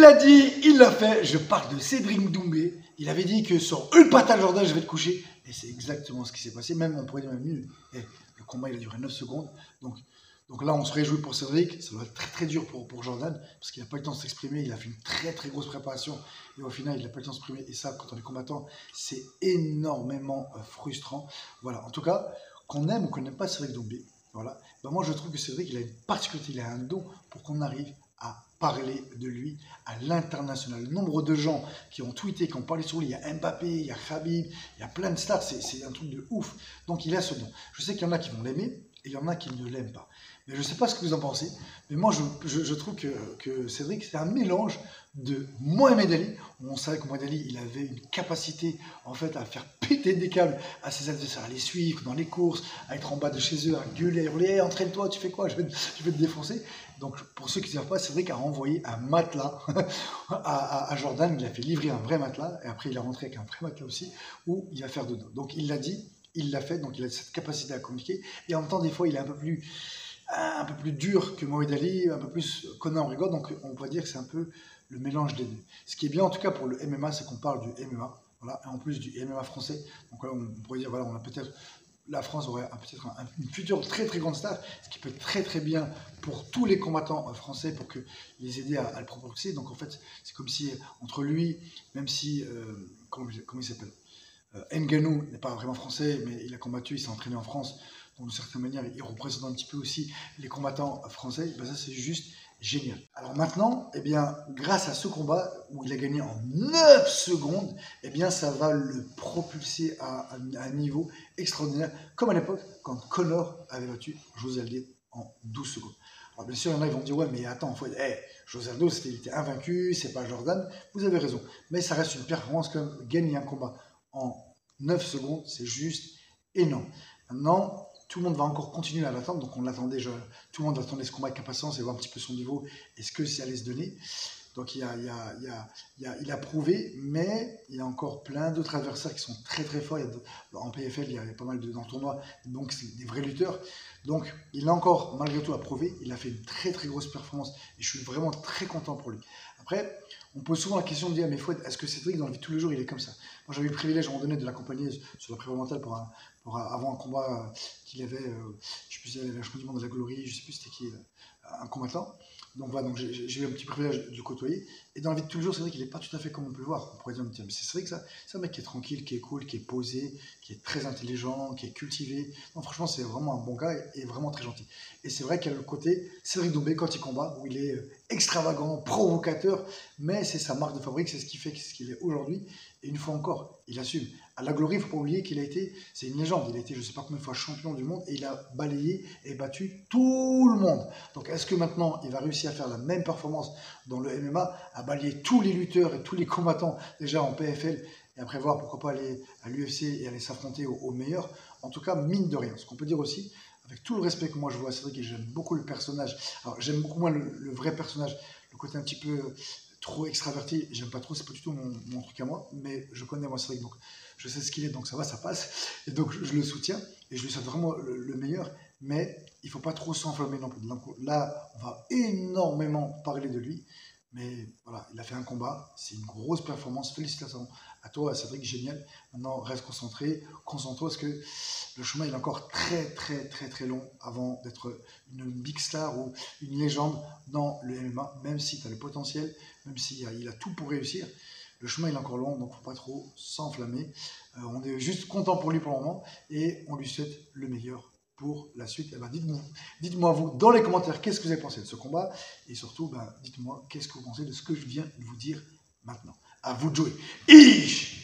l'a dit, il l'a fait. Je parle de Cédric Doumbé. Il avait dit que sur une patate Jordan, je vais te coucher. Et c'est exactement ce qui s'est passé. Même on pourrait dire même mieux. Le combat, il a duré 9 secondes. Donc là, on se réjouit pour Cédric. Ça va être très très dur pour Jordan. Parce qu'il n'a pas eu le temps de s'exprimer. Il a fait une très très grosse préparation. Et au final, il n'a pas eu le temps de s'exprimer. Et ça, quand on est combattant, c'est énormément frustrant. Voilà. En tout cas, qu'on aime ou qu'on n'aime pas Cédric Doumbé. Voilà. Ben moi, je trouve que Cédric, il a une particularité, il a un don pour qu'on arrive à parler de lui à l'international. Le nombre de gens qui ont tweeté, qui ont parlé sur lui, il y a Mbappé, il y a Khabib, il y a plein de stars, c'est un truc de ouf. Donc il a ce don. Je sais qu'il y en a qui vont l'aimer et il y en a qui ne l'aiment pas. Mais je ne sais pas ce que vous en pensez, mais moi je trouve que Cédric, c'est un mélange de Mohamed Ali. On savait que Mohamed Ali, il avait une capacité en fait à faire péter des câbles à ses adversaires, à les suivre dans les courses, à être en bas de chez eux, à gueuler, à hurler, hey, entraîne-toi, tu fais quoi, je vais te défoncer. Donc pour ceux qui ne savent pas, Cédric a renvoyé un matelas à Jordan, il a fait livrer un vrai matelas, et après il est rentré avec un vrai matelas aussi, où il va faire dodo. Donc il l'a dit, il l'a fait, donc il a cette capacité à communiquer, et en même temps des fois il est un peu plus dur que Mohamed Ali, un peu plus Conor McGregor, donc on pourrait dire que c'est un peu le mélange des deux. Ce qui est bien en tout cas pour le MMA, c'est qu'on parle du MMA, voilà, et en plus du MMA français. Donc là, on pourrait dire, voilà, on a peut-être, la France aurait peut-être une future très très grande star, ce qui peut être très très bien pour tous les combattants français, pour que les aider à le propulser. Donc en fait, c'est comme si entre lui, même si, comment il s'appelle, Ngannou n'est pas vraiment français, mais il a combattu, il s'est entraîné en France. Donc, d'une certaine manière, il représente un petit peu aussi les combattants français. Ben ça, c'est juste génial. Alors maintenant, eh bien, grâce à ce combat où il a gagné en 9 secondes, eh bien, ça va le propulser à un niveau extraordinaire, comme à l'époque, quand Conor avait battu José Aldo en 12 secondes. Alors bien sûr, il y en a qui vont dire, ouais, mais attends, José Aldo, il était invaincu, c'est pas Jordan. Vous avez raison. Mais ça reste une performance comme gagner un combat en 9 secondes, c'est juste énorme. Maintenant, tout le monde va encore continuer à l'attendre, donc on l'attendait, tout le monde attendait ce combat avec impatience et voir un petit peu son niveau, est-ce que ça allait se donner. Donc il a prouvé, mais il y a encore plein d'autres adversaires qui sont très très forts. En PFL, il y a pas mal dans le tournoi, donc c'est des vrais lutteurs. Donc il a encore, malgré tout, à prouver. Il a fait une très très grosse performance et je suis vraiment très content pour lui. Après, on pose souvent la question de dire, mais Fouad, est-ce que Cédric, dans la vie de tous les jours, il est comme ça? Moi, j'avais eu le privilège à un moment donné de l'accompagner sur la prépa mentale avant un combat qu'il avait, je sais plus, il avait la champion du monde de la Glory, je sais plus c'était qui, un combattant. Donc voilà, donc j'ai eu un petit privilège de le côtoyer. Et dans la vie de tous les jours, c'est vrai qu'il n'est pas tout à fait comme on peut le voir. On pourrait dire, mais c'est vrai que ça, c'est un mec qui est tranquille, qui est cool, qui est posé, qui est très intelligent, qui est cultivé. Non, franchement, c'est vraiment un bon gars et vraiment très gentil. Et c'est vrai qu'il y a le côté Cédric Doumbé quand il combat, où il est extravagant, provocateur, mais c'est sa marque de fabrique, c'est ce qui fait ce qu'il est aujourd'hui. Et une fois encore, il assume. À la Glory, il ne faut pas oublier qu'il a été, c'est une légende, il a été je ne sais pas combien de fois champion du monde et il a balayé et battu tout le monde. Donc est-ce que maintenant il va réussir à faire la même performance dans le MMA, à balayer tous les lutteurs et tous les combattants déjà en PFL et après voir pourquoi pas aller à l'UFC et aller s'affronter aux meilleurs? En tout cas, mine de rien. Ce qu'on peut dire aussi, avec tout le respect que moi je vois à Cédric et j'aime beaucoup le personnage, alors j'aime beaucoup moins le vrai personnage, le côté un petit peu trop extraverti, j'aime pas trop, c'est pas du tout mon truc à moi, mais je connais moi Cédric, donc je sais ce qu'il est, donc ça va, ça passe, et donc je le soutiens, et je lui souhaite vraiment le meilleur, mais il faut pas trop s'enflammer non plus. Donc là, on va énormément parler de lui, mais voilà, il a fait un combat, c'est une grosse performance, félicitations à toi Cédric, génial. Maintenant, reste concentré, concentre-toi, parce que le chemin il est encore très très très très long avant d'être une big star ou une légende dans le MMA, même si tu as le potentiel, même s'il a tout pour réussir. Le chemin il est encore long, donc il ne faut pas trop s'enflammer. On est juste content pour lui pour le moment et on lui souhaite le meilleur pour la suite. Eh ben, dites-moi vous dans les commentaires qu'est-ce que vous avez pensé de ce combat et surtout dites-moi qu'est-ce que vous pensez de ce que je viens de vous dire maintenant. À vous de jouer. Ish